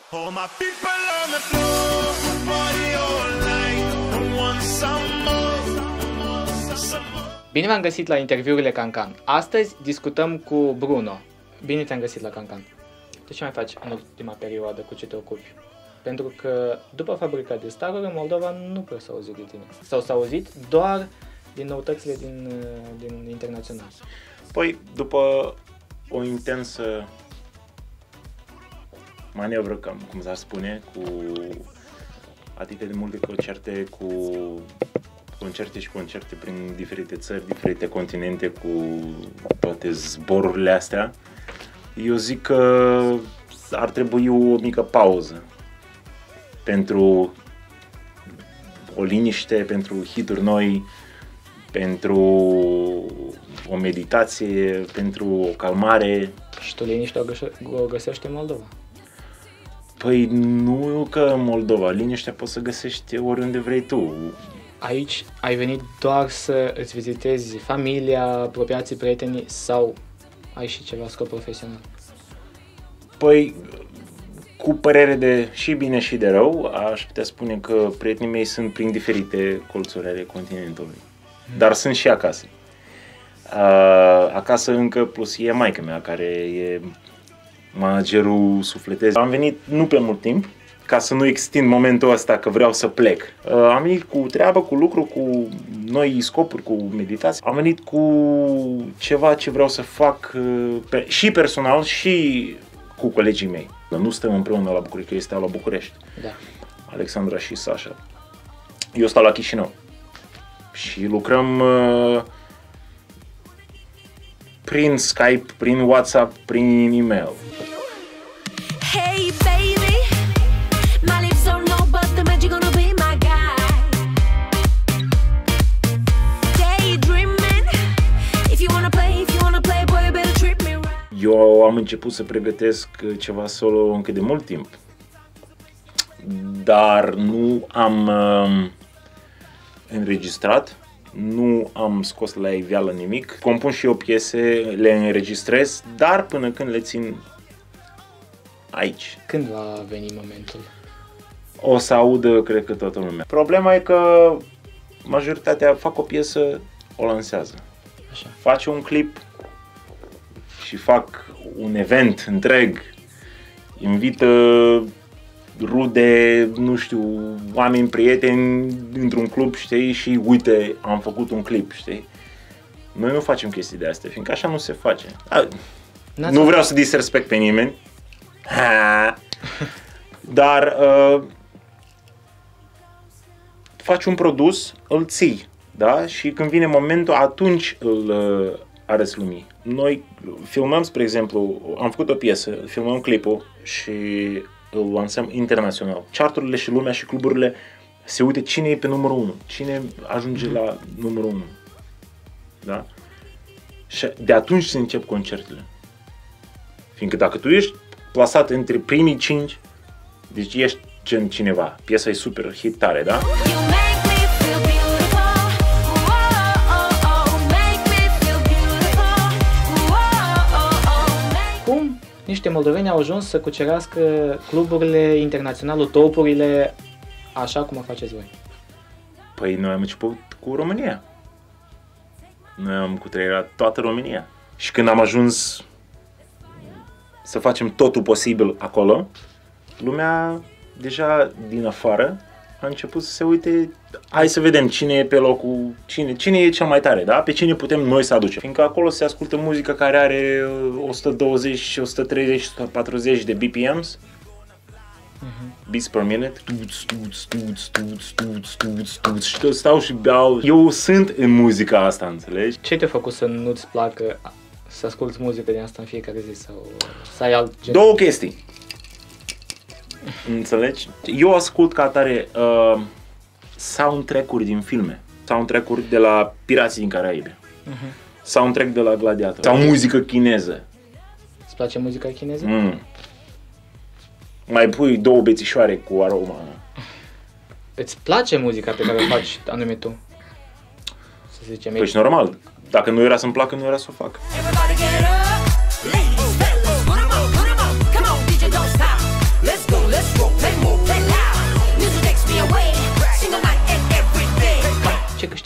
All my people on the floor, party all night, want some more, some more. Bine v-am găsit la interviurile Cancan. Astăzi discutăm cu Bruno. Bine te-am găsit la Cancan. Tu ce mai faci în ultima perioadă, cu ce te ocupi? Pentru că după Fabrica de Staruri în Moldova nu prea s-a auzit de tine. Sau s-a auzit doar din noutățile din internațional. Păi, după o intensă manevră, cum s-ar spune, cu atât de multe concerte, cu concerte și concerte prin diferite țări, diferite continente, cu toate zborurile astea, eu zic că ar trebui o mică pauză pentru o liniște, pentru hituri noi, pentru o meditație, pentru o calmare. Și tu liniștea o găsești în Moldova? Păi nu că în Moldova, liniștea poți să găsești oriunde vrei tu. Aici ai venit doar să îți vizitezi familia, apropiații, prietenii sau ai și ceva scop profesional? Păi, cu părere de și bine și de rău, aș putea spune că prietenii mei sunt prin diferite colțuri ale continentului. Dar sunt și acasă. Acasă încă plus e maică mea, care e managerul sufletez. Am venit nu pe mult timp, ca să nu extind momentul ăsta că vreau să plec. Am venit cu treabă, cu lucru, cu noi scopuri, cu meditație. Am venit cu ceva ce vreau să fac și personal și cu colegii mei. Nu stăm împreună la București, că ei stau la București. Da. Alexandra și Sasha. Eu stau la Chișinău. Și lucrăm prin Skype, prin WhatsApp, prin e-mail. Hey baby, my lips don't know but the magic gonna be my guy. Daydreaming, if you wanna play, boy, you better treat me right. Eu am început să pregătesc ceva solo încă de mult timp, dar nu am înregistrat, nu am scos la iveală nimic. Compun și eu piese, le înregistrez, dar până când le țin aici. Când va veni momentul? O să audă, cred că toată lumea. Problema e că majoritatea fac o piesă, o lansează. Așa. Face un clip și fac un event întreg, invită rude, nu știu, oameni, prieteni într-un club, știi, și uite, am făcut un clip, știi? Noi nu facem chestii de astea, fiindcă așa nu se face. Nu vreau să disrespect pe nimeni, dar faci un produs, îl ții, da? Și când vine momentul, atunci îl arăți lumii. Noi filmăm, spre exemplu, am făcut o piesă, filmăm clipul și îl lansăm internațional. Charturile și lumea și cluburile se uită cine e pe numărul 1, cine ajunge la numărul 1. Da? Și de atunci se încep concertele. Fiindcă dacă tu ești plasat între primii 5, deci ești gen cineva. Piesa e super hit tare, da? Cum niște moldoveni au ajuns să cucerească cluburile internaționale, topurile, așa cum o faceți voi? Păi noi am început cu România. Noi am cutreierat toată România. Și când am ajuns să facem totul posibil acolo, lumea deja din afară a început să se uite, hai să vedem cine e pe locul, cine e cel mai tare, da? Pe cine putem noi să aducem. Fiindcă acolo se ascultă muzică care are 120, 130, 140 de BPMs, beats per minute. Și stau și beau. Eu sunt în muzica asta, înțelegi? Ce te-a făcut să nu-ți placă să asculti muzică din asta în fiecare zi sau să ai alt gen? Două chestii. Înțelegi? Eu ascult ca atare soundtrack-uri din filme. Soundtrack-uri de la Pirații din Caraibe. Soundtrack de la Gladiator. Sau muzică chineză. Îți place muzica chineză? Mai pui două bețișoare cu aroma. Îți place muzica pe care o faci anume tu? Să zicem. Păi și normal. Dacă nu era să-mi placă, nu era să o fac.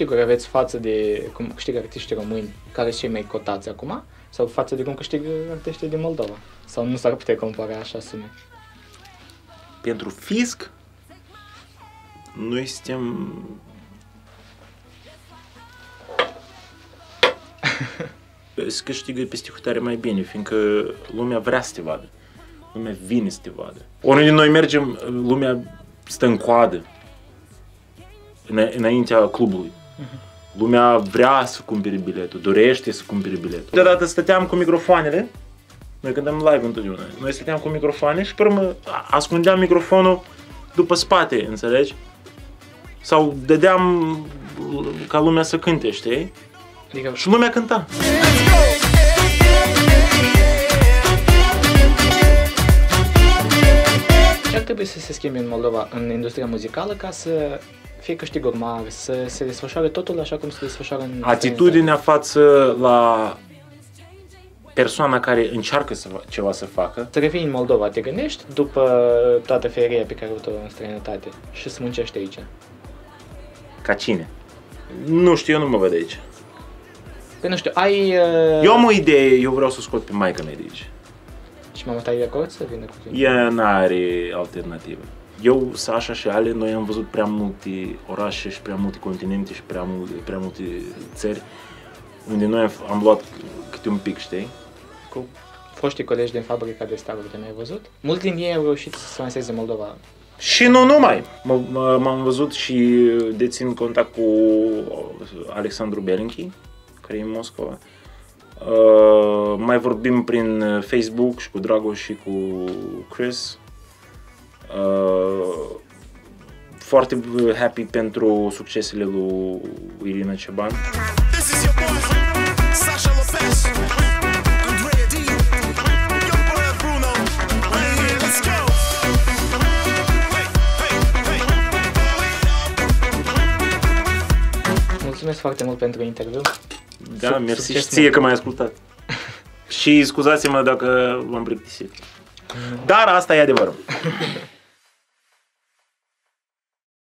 câștiguri aveți față de cum câștigă artiștii români, care sunt cei mai cotați acum, sau față de cum câștigă artiștii din Moldova? Sau nu s-ar putea compara așa sume? Pentru fisc, noi suntem... Se câștigă peste hotare mai bine, fiindcă lumea vrea să te vadă. Lumea vine să te vadă. Ori noi mergem, lumea stă în coadă înaintea clubului. Lumea vrea să cumpere biletul, dorește să cumpere biletul. Deodată stăteam cu microfoanele, noi cântăm live întotdeauna, noi stăteam cu microfoane și pe urmă ascundeam microfonul după spate, înțelegi? Sau dădeam ca lumea să cânte, știi? Adică Și lumea cânta. ce ar trebui să se schimbe în Moldova, în industria muzicală, ca să fie câștiguri mari, să se desfășoare totul așa cum se desfășoară în Atitudinea față la persoana care încearcă ceva să facă. Să revii în Moldova, te gândești după toată feria pe care ai avut-o în străinătate și să muncești aici? Ca cine? Nu știu, eu nu mă văd aici. Păi nu știu, ai... Eu am o idee, eu vreau să scot pe maică mea de aici. Și mama ta e de acord să vină cu tine? Ea n-are alternativă. Eu, Sasha și Ale, noi am văzut prea multe orașe și prea multe continente și prea multe țări unde noi am luat câte un pic, știi? Cu foștii colegi din fabrica de staruri, te-ai văzut? Mulți din ei au reușit să se lanseze în Moldova. Și nu numai. M-am văzut și dețin contact cu Alexandru Belinchi, care e în Moscova. Mai vorbim prin Facebook și cu Dragoș și cu Chris. Foarte happy pentru succesele lui Irina Ceban. This is your boy, Sasha Lopez, Andrea D, young boy Bruno. Hey, let's go. Mulțumesc foarte mult pentru interviu. Da, mersi și succes ție că m-ai ascultat. Și scuzați-mă dacă v-am plictisit. Dar asta e adevărul.